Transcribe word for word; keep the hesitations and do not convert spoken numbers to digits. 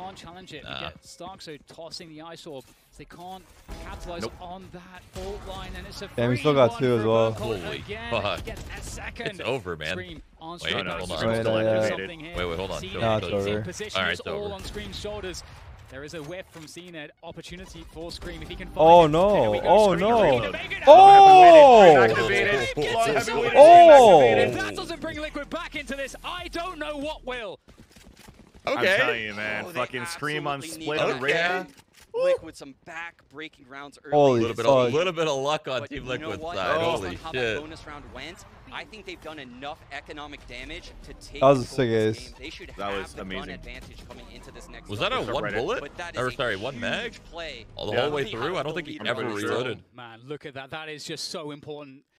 can't challenge it. Nah. You get Starkso tossing the Ice Orb. They can't capitalize Nope. on that fault line, and it's a Damn, free he still got one two as for well. Burkle Holy again. fuck. He gets a second. It's over, man. ScreaM on Wait, straight no, back. hold He's on. still Wait, doing yeah. something here. Wait, wait, hold on. Cena No, it's is over. in position. All right, It's it's all over. on ScreaM's shoulders. There is a whiff from Cena. Opportunity for ScreaM if he can find Oh it. no! There we go. Oh ScreaM no! ready to make it Oh! Activated. Gets Long himself activated. Oh! If that doesn't bring Liquid back into this, I don't know what will. I'm Okay. telling you, man. Oh, they Fucking ScreaM on absolutely split need on that. Rare. Liquid some back-breaking rounds early. Holy A little bit, fuck. of, little bit of luck on But Team you know Liquid's what? side. Based Holy on how shit. that bonus round went, I think they've done enough economic damage to take That was a control sick of this ace. game. They should That have was the gun amazing. advantage coming into this next Was that a round. one Right. bullet? But that is Or a sorry, one huge mag? play. All the Yeah. whole way They through? have I don't the think he lead ever on the reloaded. Man, look at that. That is just so important.